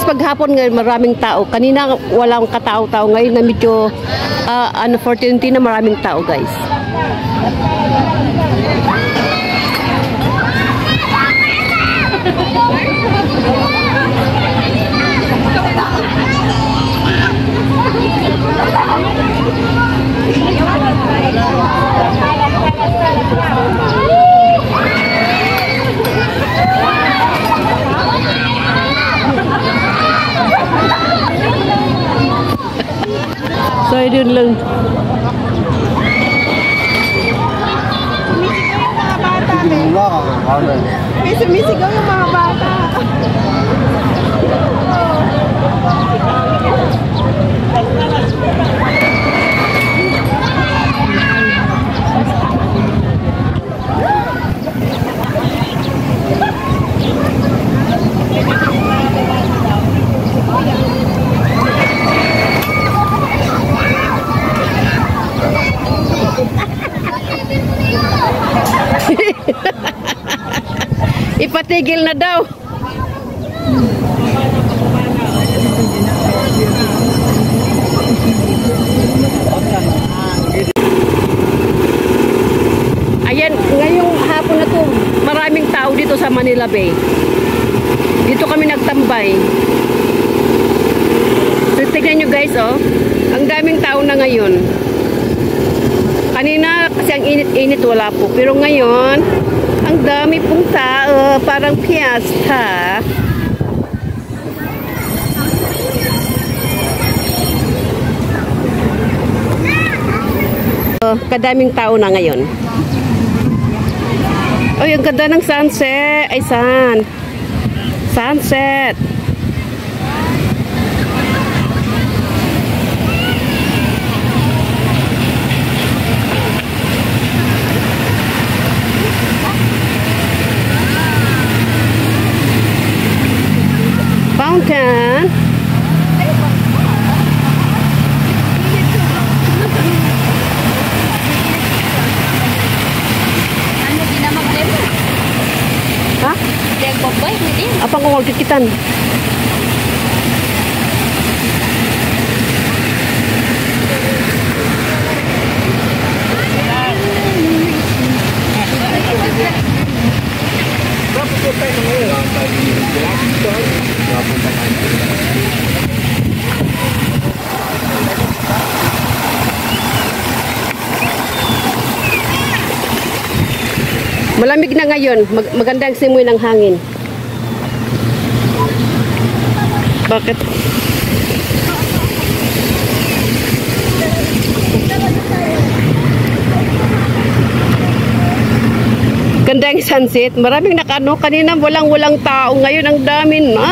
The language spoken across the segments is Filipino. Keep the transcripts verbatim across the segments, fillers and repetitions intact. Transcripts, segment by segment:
Paghapon ngayon maraming tao. Kanina walang katao-tao, ngayon na medyo uh, unfortunately na maraming tao, guys. So, yun lang. May sumisigaw yung mga bata. Ipatigil na daw. Ayan, ngayong hapon na to, maraming tao dito sa Manila Bay. Dito kami nagtambay. So, tignan nyo guys, oh. Ang daming tao na ngayon. Kanina kasi ang init-init, wala po. Pero ngayon, ang dami pong tao, parang piyesta. Uh, kadaming tao na ngayon. Oh, yung ganda ng sunset. Ay, sun. Sunset. Fountain. Ano ginamag din? Ha? Deg boboy, hindi. Apa ko magkikitan? Malamig na ngayon. Mag maganda ang simoy ng hangin. Bakit? Ganda ang sunset. Maraming nakano. Kanina walang-walang tao. Ngayon ang dami na.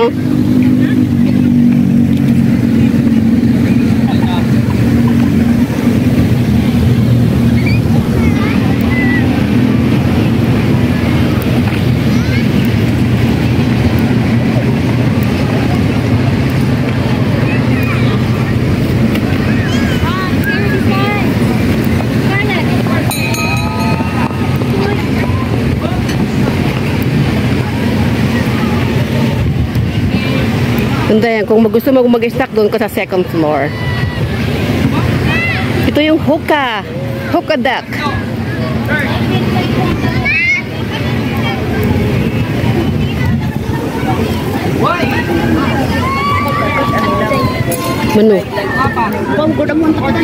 Ganda yan. Kung gusto mo mag-stack doon ka sa second floor. Ito yung hookah. Hookah deck. Menu. Bang gudang mo ta.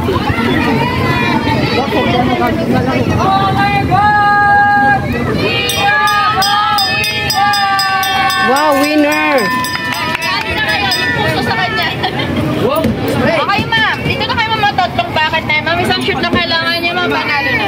Oh my God! Wow, winner! Okay, ma'am. Dito na kayo mamatotlong bakit na. Ma'am, isang shoot na kailangan niya, ma'am. Panalo na.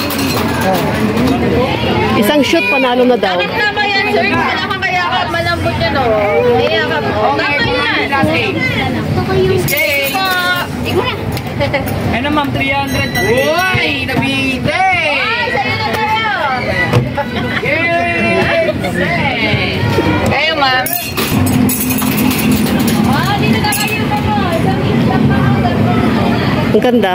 Isang shoot, panalo na daw. Bakit na ba yan, sir? Wala kang kayakap. Malambot yan, o. Kayakap. Tama yan. Escape. Ikaw na. Ano ma'am, three hundred. Uy! Nabite! Ay, sa'yo na tayo. Kayo, ma'am. Ah, dito na kayo pa mo. Isang isang mga. Ang ganda.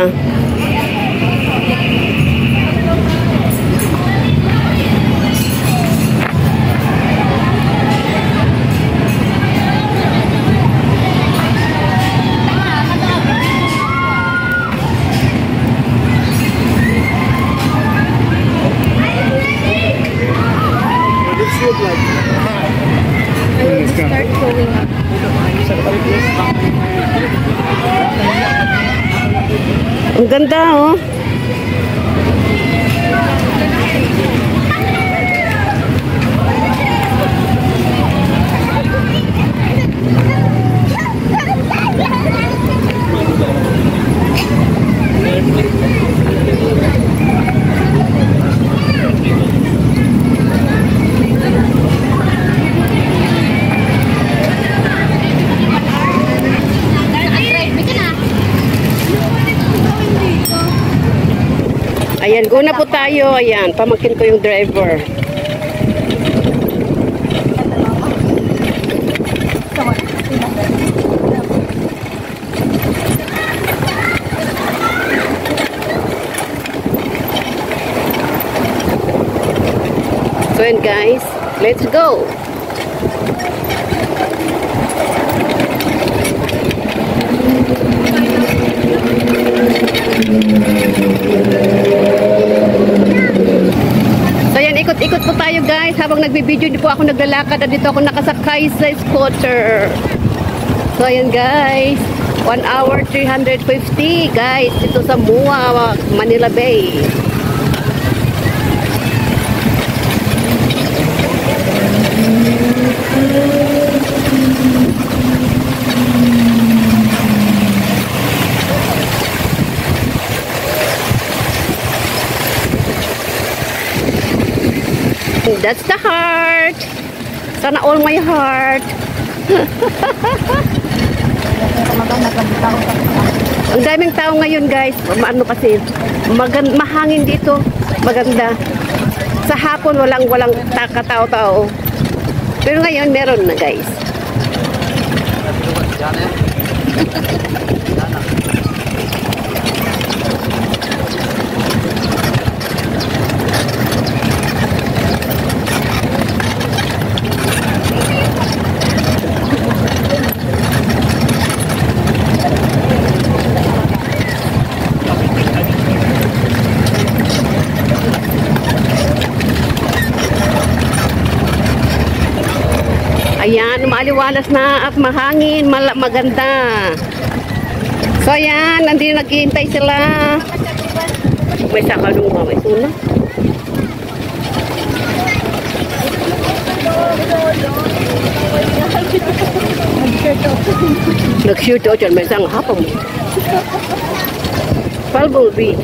start showing up. Ang ganda, oh. Ayan, go na po tayo. Ayan, pamangkin ko yung driver. So and guys, let's go. So yan, ikot-ikot po tayo guys. Habang nagbibideo, hindi po ako naglalakad. At dito ako nakasakay sa scooter. So yan guys, one hour three hundred fifty guys. Dito sa Mua, Manila Bay. That's the heart. Sana all my heart. Ang daming tao ngayon guys. Ano kasi, magand mahangin dito. Maganda. Sa hapon walang walang katao-tao. Pero ngayon meron na guys. Ayan, maaliwalas na at mahangin, mal maganda. So ayan, nandito naghihintay sila. May sakalunga, may suna. Nag-shoot out yan, may isang hapong. Palbulby.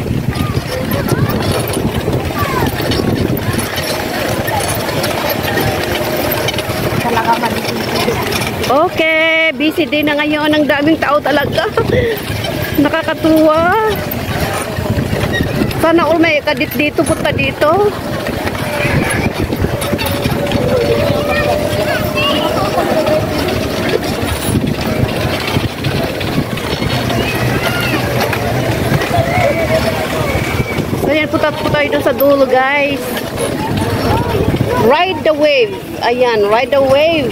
Okay, busy din na ngayon. Ang daming tao talaga. Nakakatuwa. Sana all may kadit dito, punta dito. So yan, punta po tayo doon sa dulo guys. Ride the wave. Ayan, ride the wave.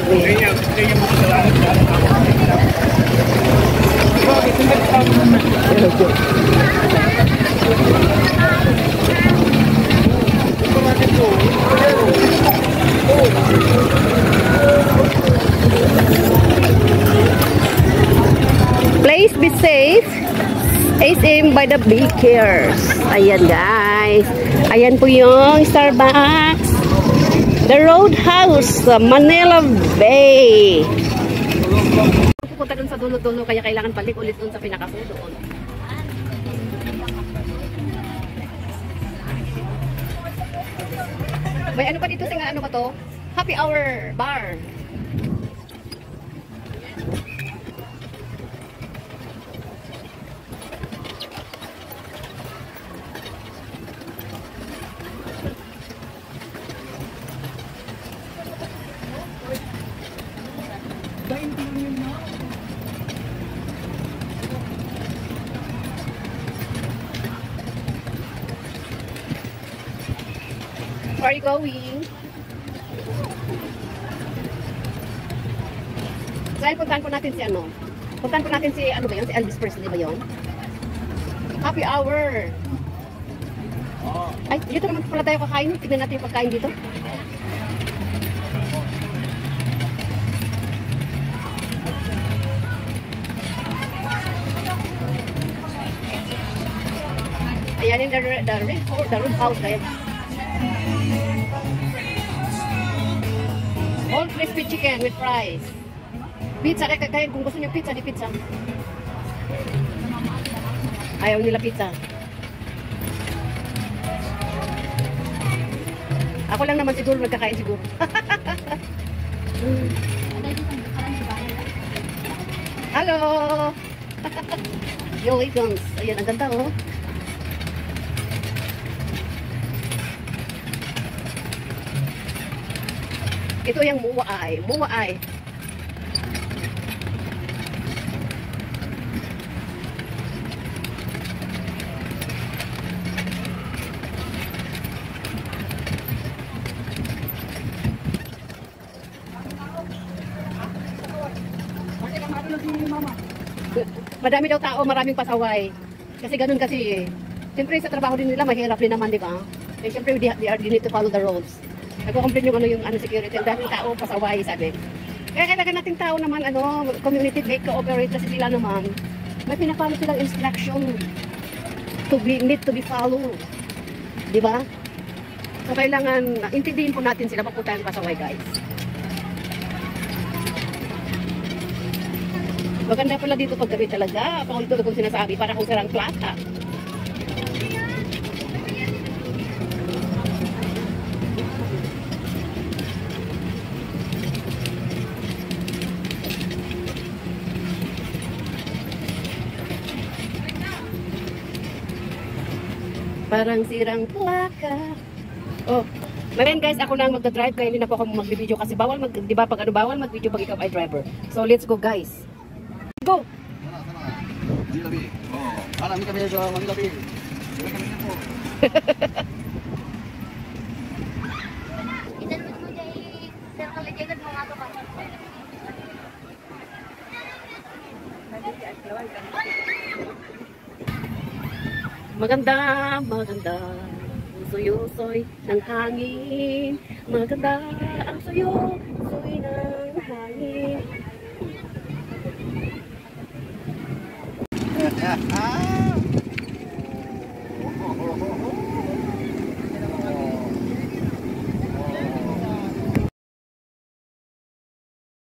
Please be safe. As in by the bakers. Ayan guys. Ayan po yung Starbucks. The Roadhouse, Manila Bay. Pupunta dun sa dulo-dulo kaya kailangan balik ulit dun sa pinakaso doon. May ano pa dito? Singa ano ba to? Happy Hour Bar. Where are you going? Dahil puntahan po natin si ano? Puntahan po natin si ano ba yun? Si Elvis Presley ba yun? Happy Hour! Ay, dito naman pala tayo kakain. Tignan natin yung pagkain dito. Ayan yung the, the, the, the road house guys. All crispy chicken with fries. Pizza, kaya, kaya kung gusto niyo pizza, di pizza. Ayaw nila pizza. Ako lang naman siguro nagkakain siguro. Hello! Yo, Wagons. Ayan, ang ganda oh. Ito yung muwaay. Muwaay. Madami daw tao, maraming pasaway. Kasi ganun kasi eh. Siyempre sa trabaho din nila, mahirap din naman, di ba? Eh, siyempre, they, they, are, they need to follow the rules. Nagko-complain yung ano yung ano security, ang daming tao pasaway, sabi. Kaya kailangan nating tao naman, ano, community make cooperate kasi sila naman. May pinapalo silang instruction to be, need to be followed. Di ba? So kailangan, intindihin po natin sila, pag tayong pasaway, guys. Maganda pala dito pag gabi talaga. Paulit ko kung sinasabi, para kung sarang plata. Parang sirang plaka. Oh, ngayon guys, ako lang magdadrive kaya hindi na po ako mag-video kasi bawal mag, di ba pag ano bawal mag-video pag ikaw ay driver. So let's go guys. Go! Marami kami sa mga gabi. Maganda, maganda ang suyo-soy ng hangin. Maganda ang suyo-soy ng hangin.